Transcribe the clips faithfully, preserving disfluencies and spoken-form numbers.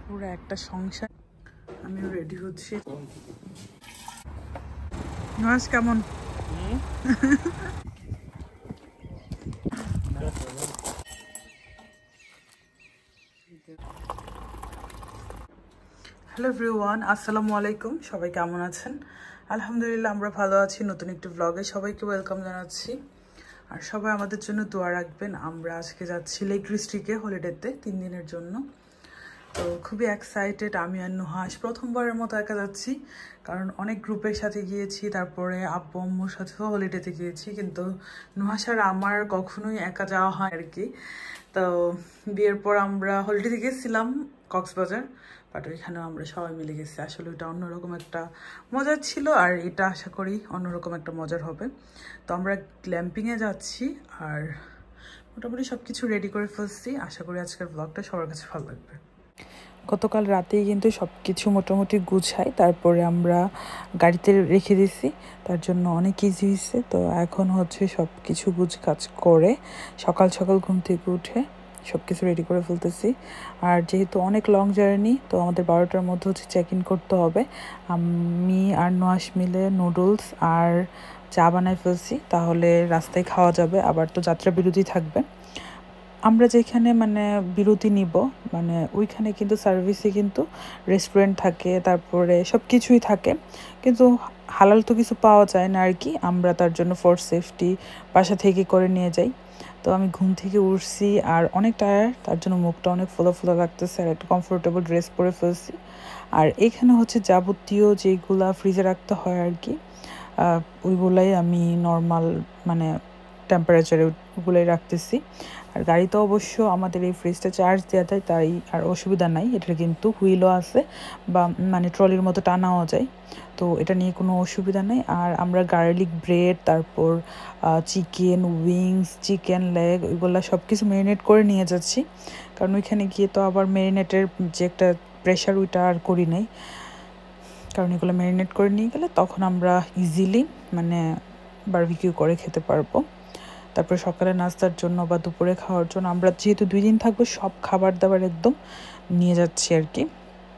পুরো একটা সংসার। আমি রেডি হচ্ছি। নয়াজ কেমন? হ্যালো এভরিওয়ান, আসসালামু আলাইকুম। সবাই কেমন আছেন? আলহামদুলিল্লাহ আমরা ভালো আছি। নতুন একটি ব্লগে সবাইকে ওয়েলকাম জানাচ্ছি, আর সবাই আমাদের জন্য দোয়া রাখবেন। আমরা আজকে যাচ্ছি লেক ডিস্ট্রিক্টে হলিডেতে তিন দিনের জন্য। তো খুবই এক্সাইটেড। আমি আর নুহাস প্রথমবারের মতো একা যাচ্ছি, কারণ অনেক গ্রুপের সাথে গিয়েছি, তারপরে আব্বু আম্মুর সাথেও হলিডেতে গিয়েছি, কিন্তু নুহাস আর আমার কখনোই একা যাওয়া হয় আর কি। তো বিয়ের পর আমরা হলিডেতে গেছিলাম কক্সবাজার, বাট ওইখানেও আমরা সবাই মিলে গেছি। আসলে ওইটা অন্যরকম একটা মজার ছিল, আর এটা আশা করি অন্যরকম একটা মজার হবে। তো আমরা গ্ল্যাম্পিংয়ে যাচ্ছি, আর মোটামুটি সব কিছু রেডি করে ফেলছি। আশা করি আজকের ব্লগটা সবার কাছে ভালো লাগবে। গতকাল রাতেই কিন্তু সব কিছু মোটামুটি গুছাই, তারপরে আমরা গাড়িতে রেখে দিছি, তার জন্য অনেক ইজি হয়েছে। তো এখন হচ্ছে সব কিছু গুছ কাজ করে সকাল সকাল ঘুম থেকে উঠে সব কিছু রেডি করে ফেলতেছি। আর যেহেতু অনেক লং জার্নি, তো আমাদের বারোটার মধ্যে হচ্ছে চেক ইন করতে হবে। আমি আর নোয়াস মিলে নুডলস আর চা বানায় ফেলছি, তাহলে রাস্তায় খাওয়া যাবে। আবার তো যাত্রা বিরতি থাকবে। আমরা যেখানে মানে বিরতি নিব, মানে ওইখানে কিন্তু সার্ভিসে কিন্তু রেস্টুরেন্ট থাকে, তারপরে সব কিছুই থাকে, কিন্তু হালাল তো কিছু পাওয়া যায় না আর কি। আমরা তার জন্য ফর সেফটি বাসা থেকে করে নিয়ে যাই। তো আমি ঘুম থেকে উঠছি আর অনেক টায়ার্ড, তার জন্য মুখটা অনেক ফোলা ফোলা লাগতেছে, আর একটা কমফোর্টেবল ড্রেস পরে ফেলছি। আর এখানে হচ্ছে যাবতীয় যেগুলা ফ্রিজে রাখতে হয় আর কি, ওইগুলাই আমি নর্মাল মানে টেম্পারেচারে ওগুলোই রাখতেছি। আর গাড়িতে অবশ্য আমাদের এই ফ্রিজটা চার্জ দেওয়া যায়, তাই আর অসুবিধা নাই। এটার কিন্তু হুইলও আছে, বা মানে ট্রলির মতো টানাও যায়, তো এটা নিয়ে কোনো অসুবিধা নেই। আর আমরা গার্লিক ব্রেড, তারপর চিকেন উইংস, চিকেন লেগ, ওইগুলো সব কিছু ম্যারিনেট করে নিয়ে যাচ্ছি, কারণ ওইখানে গিয়ে তো আবার ম্যারিনেটের যে একটা প্রেশার, ওইটা আর করি নাই। কারণ এগুলো ম্যারিনেট করে নিয়ে গেলে তখন আমরা ইজিলি মানে বারবিকিউ করে খেতে পারবো। তারপরে সকালে নাস্তার জন্য বা দুপুরে খাওয়ার জন্য আমরা যেহেতু দুই দিন থাকবো, সব খাবার দাবার একদম নিয়ে যাচ্ছি আর কি।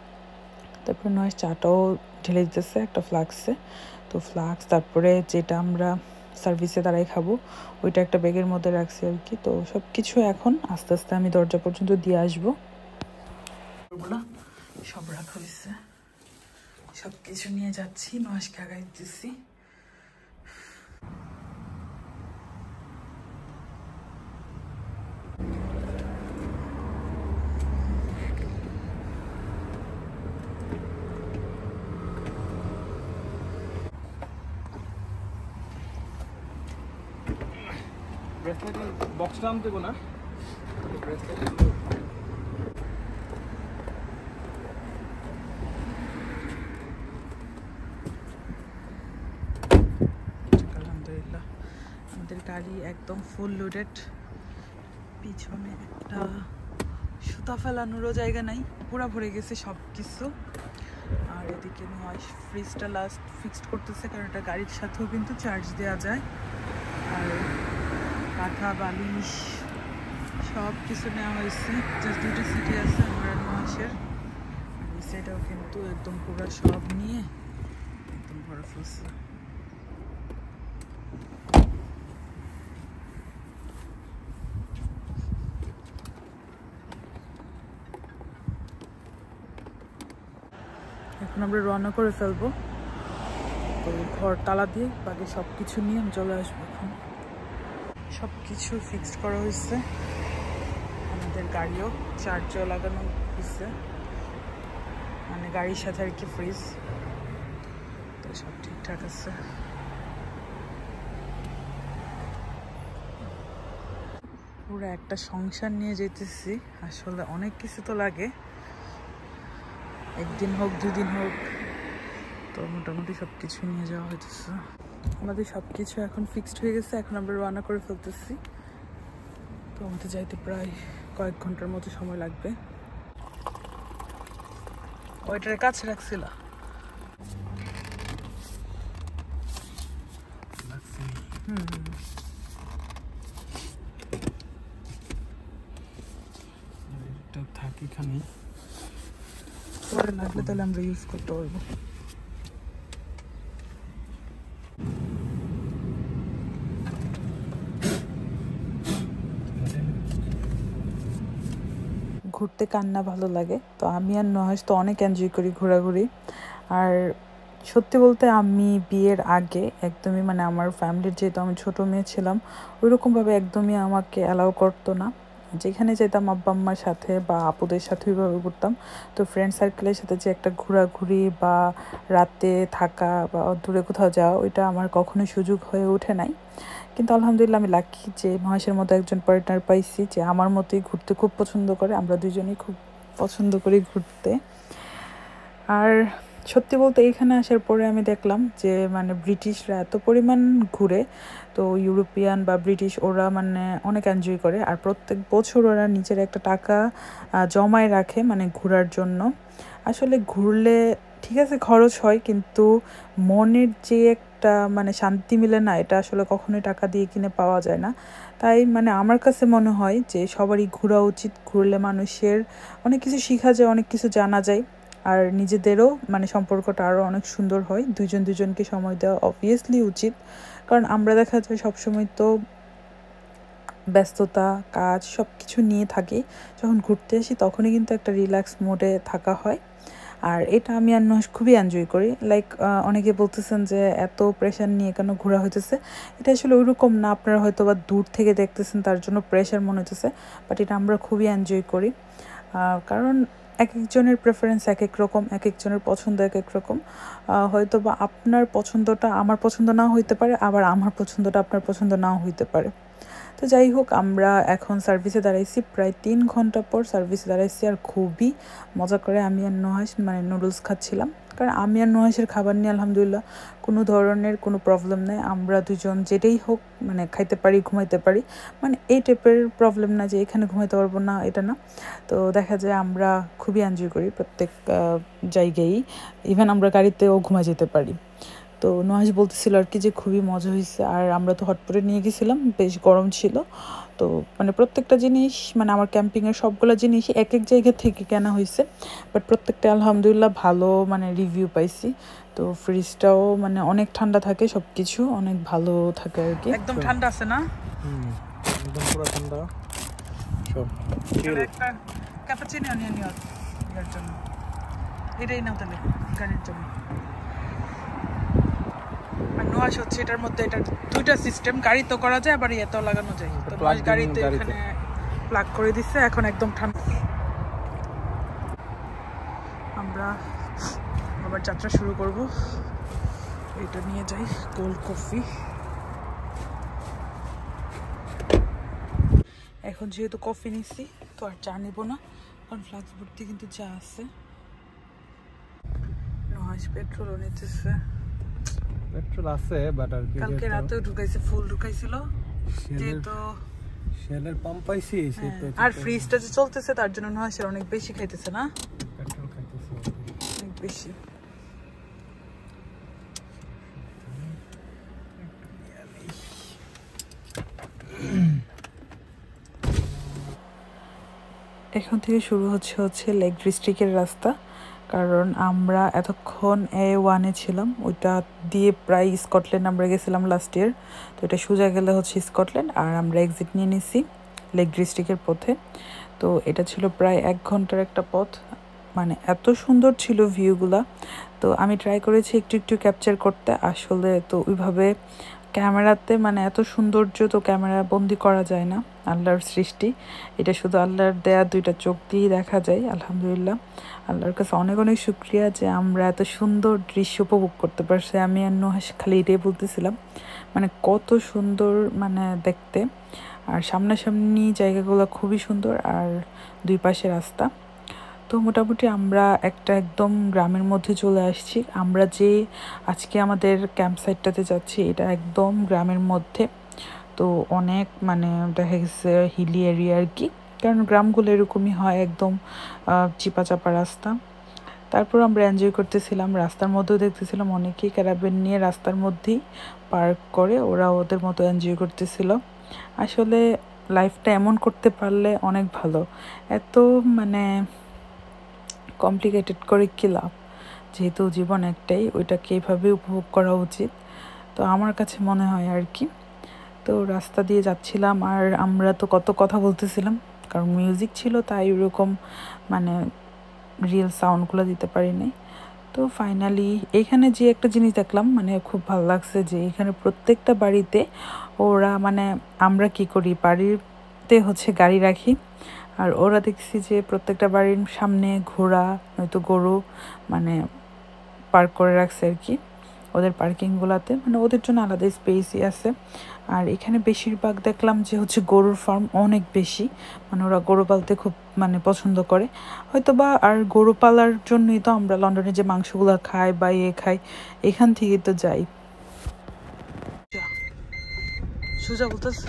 তারপরে নয় চাটাও ঢেলে দিতেছে একটা ফ্লাক্সে। তো ফ্লাক্স, তারপরে যেটা আমরা সার্ভিসে দাঁড়াই খাবো, ওইটা একটা ব্যাগের মধ্যে রাখছি আর কি। তো সব কিছু এখন আস্তে আস্তে আমি দরজা পর্যন্ত দিয়ে আসবো। ওগুলো সব রাখা হয়েছে, সব কিছু নিয়ে যাচ্ছি, নয়সকে আগাই দিতেছি। বক্সটা আনতে দেবো না। আলহামদুলিল্লাহ আমাদের গাড়ি একদম ফুল লোডেড। পিছনে একটা সুতা ফেলানোরও জায়গা নাই, পুরা ভরে গেছে সব কিছু। আর এদিকে নয় ফ্রিজটা লাস্ট ফিক্সড করতেছে, কারণ এটা গাড়ির সাথেও কিন্তু চার্জ দেওয়া যায়। আর কাঁথা বালিশ সব কিছু নেওয়া হয়েছে, জাস্ট দুটো সিটি আছে আমার নয়সের। আর এই সাইডেও কিন্তু একদম পুরো সব নিয়ে একদম ভরে ফেলছে। এখন আমরা রওনা করে ফেলবো। তো ঘর তালা দিয়ে বাকি সব কিছু নিয়ে আমি চলে আসবো। এখন সব কিছু ফিক্সড করা হয়েছে, আমাদের গাড়িও চার্জও লাগানো হয়েছে, মানে গাড়ির সাথে আর কি ফ্রিজ, তো সব ঠিকঠাক আছে। পুরো একটা সংসার নিয়ে যেতেছি, আসলে অনেক কিছু তো লাগে, একদিন হোক দুদিন হোক, তো মোটামুটি সব কিছু নিয়ে যাওয়া হইতেছে। আমাদের সব কিছু এখন ফিক্সড হয়ে গেছে, এখন আমরা রান্না করে ফেলতেছি। তো আমাদের যাইতে প্রায় কয়েক ঘন্টার মতো সময় লাগবে। ওইটার কাছে রাখছিল। হুম থাকি এখানে পরে লাগলে তাহলে আমরা ইউজ করতে পারবো। ঘুরতে কান্না ভালো লাগে, তো আমি আর নহাস তো অনেক এনজয় করি ঘোরাঘুরি। আর সত্যি বলতে আমি বিয়ের আগে একদমই মানে আমার ফ্যামিলির যেহেতু আমি ছোটো মেয়ে ছিলাম ওইরকমভাবে একদমই আমাকে অ্যালাউ করতো না। যেখানে যেতাম আব্বা আম্মার সাথে বা আপুদের সাথে ওইভাবে ঘুরতাম। তো ফ্রেন্ড সার্কেলের সাথে যে একটা ঘোরাঘুরি বা রাতে থাকা বা দূরে কোথাও যাওয়া ওইটা আমার কখনোই সুযোগ হয়ে ওঠে নাই। কিন্তু আলহামদুলিল্লাহ আমি লাকি যে মহেশের মতো একজন পার্টনার পাইছি যে আমার মতোই ঘুরতে খুব পছন্দ করে। আমরা দুজনেই খুব পছন্দ করি ঘুরতে। আর সত্যি বলতে এখানে আসার পরে আমি দেখলাম যে মানে ব্রিটিশরা এত পরিমাণ ঘুরে, তো ইউরোপিয়ান বা ব্রিটিশ ওরা মানে অনেক এনজয় করে। আর প্রত্যেক বছর ওরা নিজের একটা টাকা জমায় রাখে মানে ঘোরার জন্য। আসলে ঘুরলে ঠিক আছে খরচ হয়, কিন্তু মনের যে একটা মানে শান্তি মিলে না, এটা আসলে কখনোই টাকা দিয়ে কিনে পাওয়া যায় না। তাই মানে আমার কাছে মনে হয় যে সবারই ঘোরা উচিত। ঘুরলে মানুষের অনেক কিছু শেখা যায়, অনেক কিছু জানা যায়। আর নিজেদেরও মানে সম্পর্কটা আরও অনেক সুন্দর হয়। দুজন দুজনকে সময় দেওয়া অবভিয়াসলি উচিত, কারণ আমরা দেখা যায় সবসময় তো ব্যস্ততা কাজ সব কিছু নিয়ে থাকি। যখন ঘুরতে আসি তখনই কিন্তু একটা রিল্যাক্স মোডে থাকা হয়। আর এটা আমি আর নহাস খুবই এনজয় করি। লাইক অনেকে বলতেছেন যে এত প্রেশার নিয়ে কেন ঘোরা হইতেছে, এটা আসলে ওইরকম না। আপনারা হয়তো বা দূর থেকে দেখতেছেন তার জন্য প্রেশার মনে হইতেছে, বাট এটা আমরা খুবই এনজয় করি। কারণ এক একজনের প্রেফারেন্স এক এক রকম, এক একজনের পছন্দ এক এক রকম। হয়তো বা আপনার পছন্দটা আমার পছন্দ নাও হইতে পারে, আবার আমার পছন্দটা আপনার পছন্দ নাও হইতে পারে। তো যাই হোক, আমরা এখন সার্ভিসে দাঁড়াইছি, প্রায় তিন ঘন্টা পর সার্ভিসে দাঁড়াইছি। আর খুবই মজা করে আমি আর নহাস মানে নুডলস খাচ্ছিলাম, কারণ আমি আর নহাসের খাবার নিয়ে আলহামদুলিল্লাহ কোনো ধরনের কোনো প্রবলেম নেই। আমরা দুজন যেটাই হোক মানে খাইতে পারি, ঘুমাইতে পারি, মানে এই টাইপের প্রবলেম না যে এখানে ঘুমাইতে পারবো না, এটা না। তো দেখা যায় আমরা খুবই এনজয় করি প্রত্যেক জায়গায়, ইভেন আমরা গাড়িতেও ঘুমা যেতে পারি। তো নহাস বলতেছিল আর কি যে খুবই মজা হয়েছে। আর আমরা তো হটপটে নিয়ে গেছিলাম, বেশ গরম ছিল। তো মানে প্রত্যেকটা জিনিস মানে আমার ক্যাম্পিংয়ের সবগুলো জিনিস এক এক জায়গা থেকে কেনা হয়েছে, বাট প্রত্যেকটা আলহামদুলিল্লাহ ভালো মানে রিভিউ পাইছি। তো ফ্রিজটাও মানে অনেক ঠান্ডা থাকে, সব কিছু অনেক ভালো থাকে আর কি। একদম ঠান্ডা আছে না? হুম, একদম পুরো ঠান্ডা সব। একটা ক্যাপাচিনো নিয়ে নিও এর জন্য, এটাই নাও তাহলে গাড়ির জন্য। আর নহাস হচ্ছে এটার মধ্যে এটা দুইটা সিস্টেম, গাড়ি তো করা যায় আবার ইয়েতেও লাগানো যায়। তো নহাস গাড়িতে এখানে প্লাগ করে দিচ্ছে, এখন একদম ঠান্ডা। আমরা আবার যাত্রা শুরু করব। এটা নিয়ে যাই কোল্ড কফি। এখন যেহেতু কফি নিচ্ছি তো আর চা নেবো না, কারণ ফ্লাক্স ভর্তি কিন্তু চা আছে। নহাস পেট্রোলও নিতেছে। পেট্রোল আছে বাট আর কি কালকে রাতে ঢুকাইছে, ফুল ঢুকাইছিল যেহেতু শেলের পাম্প পাইছি। আর ফ্রিজটা যে চলতেছে তার জন্য নহাসের অনেক বেশি খাইতেছে না, পেট্রোল খাইতেছে অনেক বেশি। এখন থেকে শুরু হচ্ছে হচ্ছে লেক ডিস্ট্রিক্টের রাস্তা, কারণ আমরা এতক্ষণ এ ওয়ানে ছিলাম, ওইটা দিয়ে প্রায় স্কটল্যান্ড আমরা গেছিলাম লাস্ট ইয়ার। তো এটা সোজা গেলে হচ্ছে স্কটল্যান্ড, আর আমরা এক্সিট নিয়ে নিছি লেক ডিস্ট্রিক্টের পথে। তো এটা ছিল প্রায় এক ঘন্টার একটা পথ, মানে এত সুন্দর ছিল ভিউগুলা। তো আমি ট্রাই করেছি একটু একটু ক্যাপচার করতে, আসলে তো ওইভাবে ক্যামেরাতে মানে এত সৌন্দর্য তো ক্যামেরা বন্দি করা যায় না, আল্লাহর সৃষ্টি। এটা শুধু আল্লাহর দেয়া দুইটা চোখ দিয়েই দেখা যায়। আলহামদুলিল্লাহ, আল্লাহর কাছে অনেক অনেক শুক্রিয়া যে আমরা এত সুন্দর দৃশ্য উপভোগ করতে পারছি। আমি আর নহাস খালি এটাই বলতেছিলাম, মানে কত সুন্দর মানে দেখতে। আর সামনাসামনি জায়গাগুলো খুবই সুন্দর, আর দুই পাশে রাস্তা। তো মোটামুটি আমরা একটা একদম গ্রামের মধ্যে চলে আসছি। আমরা যে আজকে আমাদের ক্যাম্প সাইটটাতে যাচ্ছি এটা একদম গ্রামের মধ্যে। তো অনেক মানে দেখা গেছে হিলি এরিয়া আর কি, কারণ গ্রামগুলো এরকমই হয়, একদম চিপা চাপা রাস্তা। তারপর আমরা এনজয় করতেছিলাম, রাস্তার মধ্যেও দেখতেছিলাম অনেকেই ক্যারাভ্যান নিয়ে রাস্তার মধ্যেই পার্ক করে ওরা ওদের মতো এনজয় করতেছিল। আসলে লাইফটা এমন করতে পারলে অনেক ভালো। এত মানে কমপ্লিকেটেড করে কী লাভ, যেহেতু জীবন একটাই, ওইটাকে এইভাবে উপভোগ করা উচিত। তো আমার কাছে মনে হয় আর কি। তো রাস্তা দিয়ে যাচ্ছিলাম আর আমরা তো কত কথা বলতেছিলাম, কারণ মিউজিক ছিল তাই ওরকম মানে রিয়েল সাউন্ডগুলো দিতে পারিনি। তো ফাইনালি এইখানে যে একটা জিনিস দেখলাম মানে খুব ভালো লাগছে, যে এখানে প্রত্যেকটা বাড়িতে ওরা মানে আমরা কি করি, বাড়িতে হচ্ছে গাড়ি রাখি, আর ওরা দেখছি যে প্রত্যেকটা বাড়ির সামনে ঘোড়া নয়তো গরু মানে পার্ক করে রাখছে আর কি ওদের পার্কিংগুলোতে, মানে ওদের জন্য আলাদা স্পেসই আছে। আর এখানে বেশিরভাগ দেখলাম যে হচ্ছে গরুর ফার্ম অনেক বেশি, মানে ওরা গরু পালতে খুব মানে পছন্দ করে হয়তো বা। আর গরু পালার জন্যই তো আমরা লন্ডনে যে মাংসগুলো খাই বা ইয়ে খাই, এখান থেকে তো যাই। সোজা বলতেছে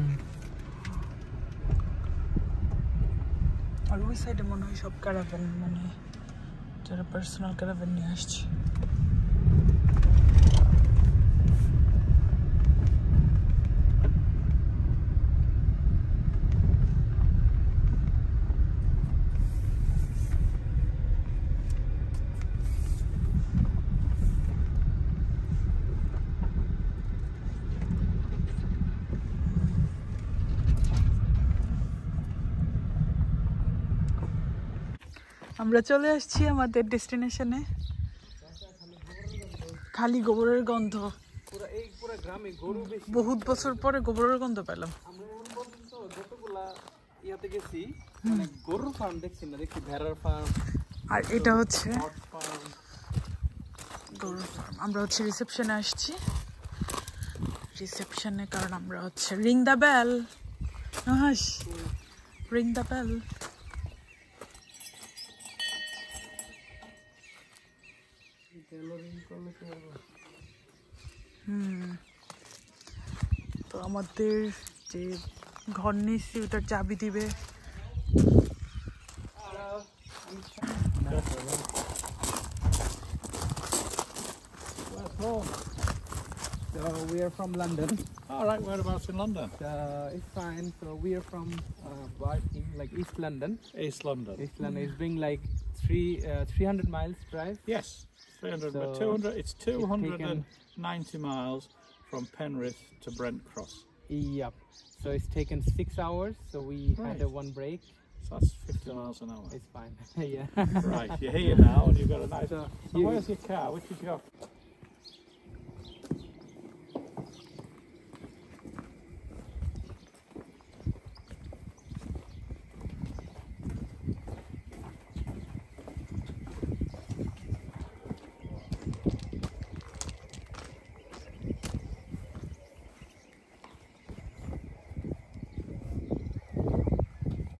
আর ওই সাইডে মনে হয় সব ক্যারাভ্যান, মানে যারা পার্সোনাল ক্যারাভ্যান নিয়ে আসছে। আমরা চলে আসছি আমাদের ডেস্টিনেশনে। খালি গোবরের গন্ধ, বহুত বছর পরে গোবরের গন্ধ পেলাম। আর এটা হচ্ছে গরুর ফার্ম। আমরা হচ্ছে রিসেপশনে আসছি, রিসেপশনে, কারণ আমরা হচ্ছে রিং দ্য বেল, নহাস রিং দ্য বেল। হুম, তো আমাদের যে ঘর নিচ্ছি ওটার চাবি দিবে। So we are from London. All right, whereabouts in London? Uh, it's fine. So we are from uh, Barking, like East London. East London. East London is being like three uh, three hundred miles drive. Yes, three hundred, So two hundred. It's two hundred taken- ninety miles from Penrith to Brent Cross. Yep. So it's taken six hours. So we had Right. a one break. So that's fifty miles an hour. It's fine. Yeah. Right, you're here now and you've got a nice. So So you- where's your car? Which is your?